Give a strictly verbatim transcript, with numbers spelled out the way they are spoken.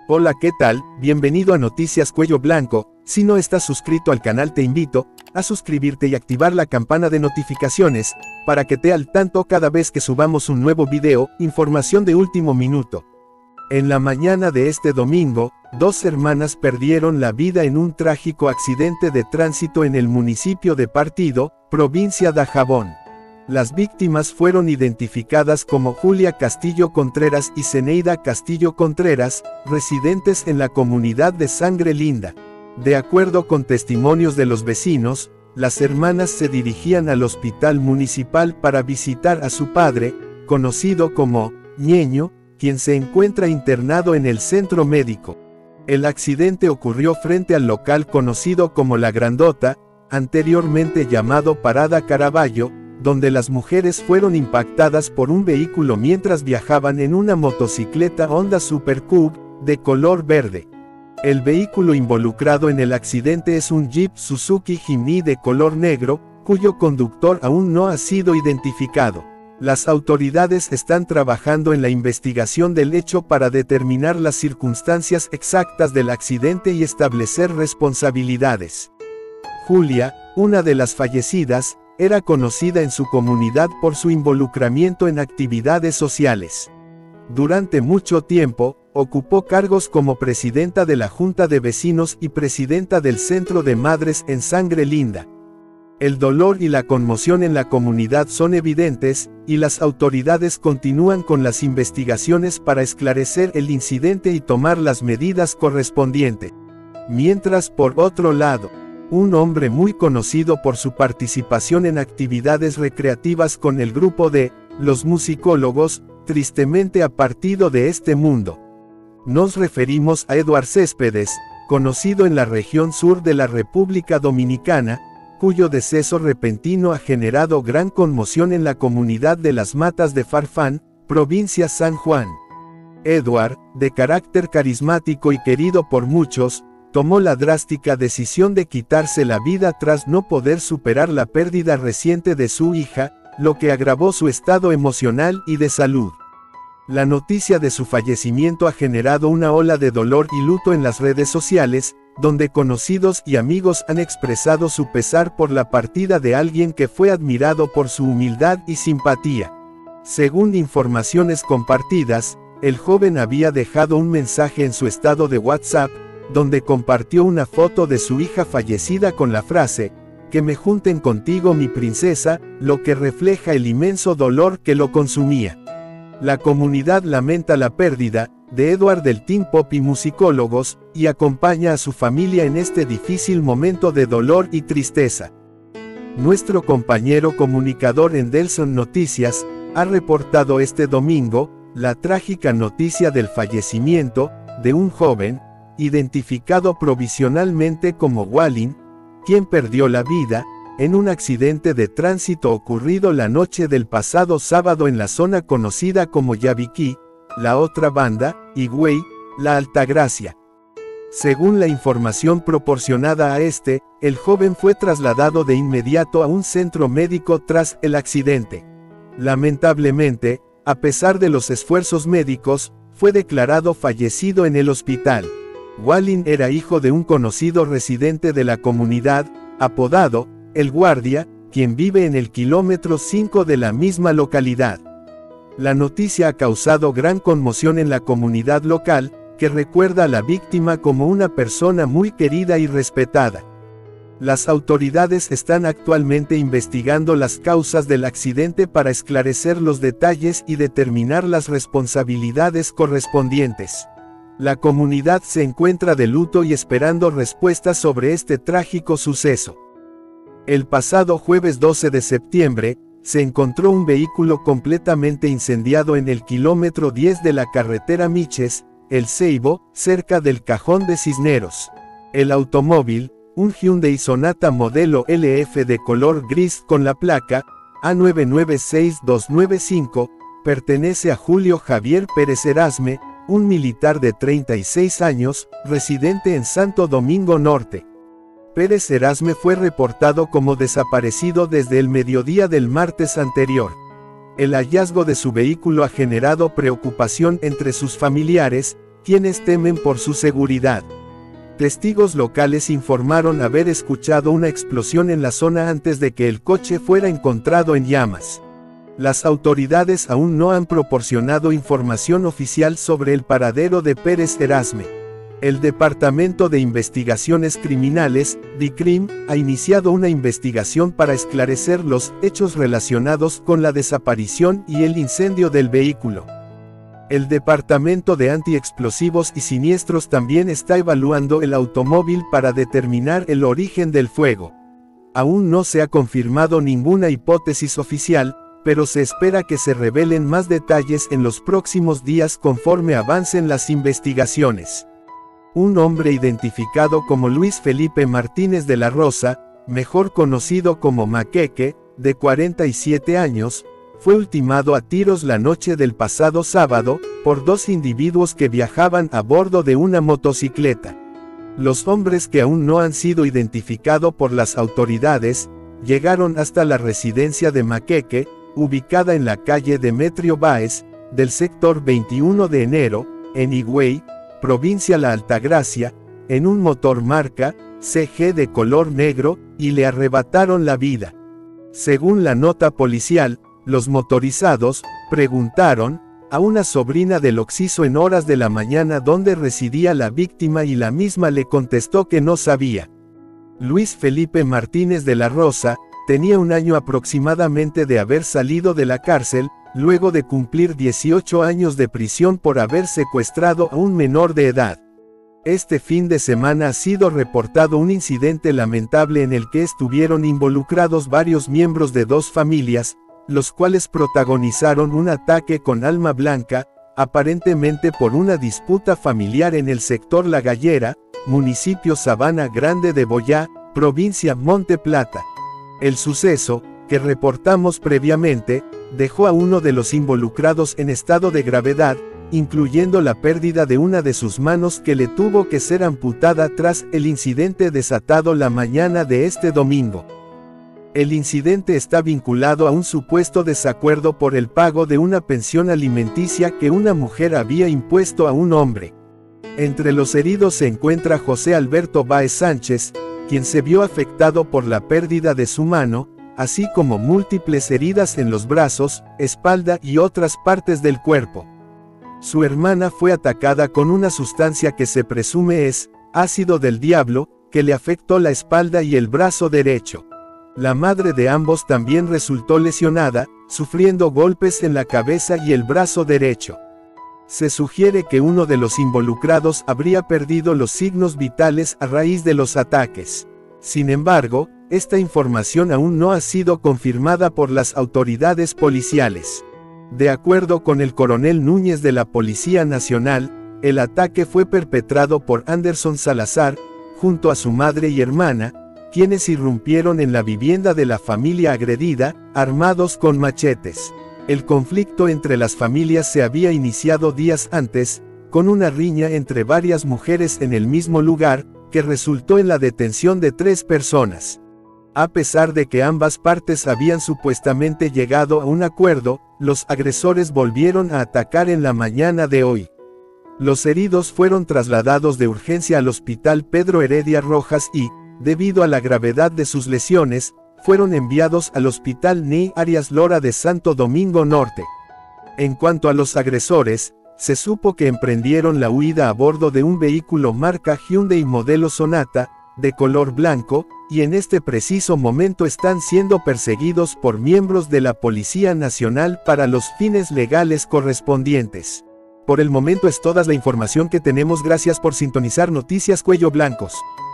Hola, ¿qué tal? Bienvenido a Noticias Cuello Blanco. Si no estás suscrito al canal, te invito a suscribirte y activar la campana de notificaciones para que te al tanto cada vez que subamos un nuevo video. Información de último minuto. En la mañana de este domingo, dos hermanas perdieron la vida en un trágico accidente de tránsito en el municipio de Partido, provincia de Dajabón. Las víctimas fueron identificadas como Julia Castillo Contreras y Zeneida Castillo Contreras, residentes en la comunidad de Sangre Linda. De acuerdo con testimonios de los vecinos, las hermanas se dirigían al hospital municipal para visitar a su padre, conocido como Ñeño, quien se encuentra internado en el centro médico. El accidente ocurrió frente al local conocido como La Grandota, anteriormente llamado Parada Caraballo, donde las mujeres fueron impactadas por un vehículo mientras viajaban en una motocicleta Honda Super Cube, de color verde. El vehículo involucrado en el accidente es un Jeep Suzuki Jimny de color negro, cuyo conductor aún no ha sido identificado. Las autoridades están trabajando en la investigación del hecho para determinar las circunstancias exactas del accidente y establecer responsabilidades. Julia, una de las fallecidas, era conocida en su comunidad por su involucramiento en actividades sociales. Durante mucho tiempo, ocupó cargos como presidenta de la Junta de Vecinos y presidenta del Centro de Madres en Sangre Linda. El dolor y la conmoción en la comunidad son evidentes, y las autoridades continúan con las investigaciones para esclarecer el incidente y tomar las medidas correspondientes. Mientras, por otro lado, un hombre muy conocido por su participación en actividades recreativas con el grupo de Los Musicólogos, tristemente ha partido de este mundo. Nos referimos a Eduard Céspedes, conocido en la región sur de la República Dominicana, cuyo deceso repentino ha generado gran conmoción en la comunidad de Las Matas de Farfán, provincia San Juan. Eduard, de carácter carismático y querido por muchos, tomó la drástica decisión de quitarse la vida tras no poder superar la pérdida reciente de su hija, lo que agravó su estado emocional y de salud. La noticia de su fallecimiento ha generado una ola de dolor y luto en las redes sociales, donde conocidos y amigos han expresado su pesar por la partida de alguien que fue admirado por su humildad y simpatía. Según informaciones compartidas, el joven había dejado un mensaje en su estado de WhatsApp, donde compartió una foto de su hija fallecida con la frase, "Que me junten contigo mi princesa", lo que refleja el inmenso dolor que lo consumía. La comunidad lamenta la pérdida de Eduard del Teen Pop y Musicólogos, y acompaña a su familia en este difícil momento de dolor y tristeza. Nuestro compañero comunicador en Delson Noticias ha reportado este domingo la trágica noticia del fallecimiento de un joven, identificado provisionalmente como Walin, quien perdió la vida en un accidente de tránsito ocurrido la noche del pasado sábado en la zona conocida como Yabiquí, La Otra Banda, Higüey, La Altagracia. Según la información proporcionada a este, el joven fue trasladado de inmediato a un centro médico tras el accidente. Lamentablemente, a pesar de los esfuerzos médicos, fue declarado fallecido en el hospital. Walin era hijo de un conocido residente de la comunidad, apodado El Guardia, quien vive en el kilómetro cinco de la misma localidad. La noticia ha causado gran conmoción en la comunidad local, que recuerda a la víctima como una persona muy querida y respetada. Las autoridades están actualmente investigando las causas del accidente para esclarecer los detalles y determinar las responsabilidades correspondientes. La comunidad se encuentra de luto y esperando respuestas sobre este trágico suceso. El pasado jueves doce de septiembre, se encontró un vehículo completamente incendiado en el kilómetro diez de la carretera Miches, El Ceibo, cerca del Cajón de Cisneros. El automóvil, un Hyundai Sonata modelo L F de color gris con la placa A nueve nueve seis dos nueve cinco, pertenece a Julio Javier Pérez Erasme, un militar de treinta y seis años, residente en Santo Domingo Norte. Pérez Erasme fue reportado como desaparecido desde el mediodía del martes anterior. El hallazgo de su vehículo ha generado preocupación entre sus familiares, quienes temen por su seguridad. Testigos locales informaron haber escuchado una explosión en la zona antes de que el coche fuera encontrado en llamas. Las autoridades aún no han proporcionado información oficial sobre el paradero de Pérez Erasme. El Departamento de Investigaciones Criminales, DICRIM, ha iniciado una investigación para esclarecer los hechos relacionados con la desaparición y el incendio del vehículo. El Departamento de Antiexplosivos y Siniestros también está evaluando el automóvil para determinar el origen del fuego. Aún no se ha confirmado ninguna hipótesis oficial, pero se espera que se revelen más detalles en los próximos días conforme avancen las investigaciones. Un hombre identificado como Luis Felipe Martínez de la Rosa, mejor conocido como Maqueque, de cuarenta y siete años, fue ultimado a tiros la noche del pasado sábado, por dos individuos que viajaban a bordo de una motocicleta. Los hombres, que aún no han sido identificados por las autoridades, llegaron hasta la residencia de Maqueque, ubicada en la calle Demetrio Báez, del sector veintiuno de enero, en Higüey, provincia La Altagracia, en un motor marca C G de color negro, y le arrebataron la vida. Según la nota policial, los motorizados preguntaron a una sobrina del occiso en horas de la mañana dónde residía la víctima y la misma le contestó que no sabía. Luis Felipe Martínez de la Rosa tenía un año aproximadamente de haber salido de la cárcel, luego de cumplir dieciocho años de prisión por haber secuestrado a un menor de edad. Este fin de semana ha sido reportado un incidente lamentable en el que estuvieron involucrados varios miembros de dos familias, los cuales protagonizaron un ataque con arma blanca, aparentemente por una disputa familiar en el sector La Gallera, municipio Sabana Grande de Boyá, provincia Monte Plata. El suceso, que reportamos previamente, dejó a uno de los involucrados en estado de gravedad, incluyendo la pérdida de una de sus manos que le tuvo que ser amputada tras el incidente desatado la mañana de este domingo. El incidente está vinculado a un supuesto desacuerdo por el pago de una pensión alimenticia que una mujer había impuesto a un hombre. Entre los heridos se encuentra José Alberto Báez Sánchez, quien se vio afectado por la pérdida de su mano, así como múltiples heridas en los brazos, espalda y otras partes del cuerpo. Su hermana fue atacada con una sustancia que se presume es ácido del diablo, que le afectó la espalda y el brazo derecho. La madre de ambos también resultó lesionada, sufriendo golpes en la cabeza y el brazo derecho. Se sugiere que uno de los involucrados habría perdido los signos vitales a raíz de los ataques. Sin embargo, esta información aún no ha sido confirmada por las autoridades policiales. De acuerdo con el coronel Núñez de la Policía Nacional, el ataque fue perpetrado por Anderson Salazar, junto a su madre y hermana, quienes irrumpieron en la vivienda de la familia agredida, armados con machetes. El conflicto entre las familias se había iniciado días antes, con una riña entre varias mujeres en el mismo lugar, que resultó en la detención de tres personas. A pesar de que ambas partes habían supuestamente llegado a un acuerdo, los agresores volvieron a atacar en la mañana de hoy. Los heridos fueron trasladados de urgencia al Hospital Pedro Heredia Rojas y, debido a la gravedad de sus lesiones, fueron enviados al Hospital Ney Arias Lora de Santo Domingo Norte. En cuanto a los agresores, se supo que emprendieron la huida a bordo de un vehículo marca Hyundai modelo Sonata, de color blanco, y en este preciso momento están siendo perseguidos por miembros de la Policía Nacional para los fines legales correspondientes. Por el momento es toda la información que tenemos. Gracias por sintonizar Noticias Cuello Blancos.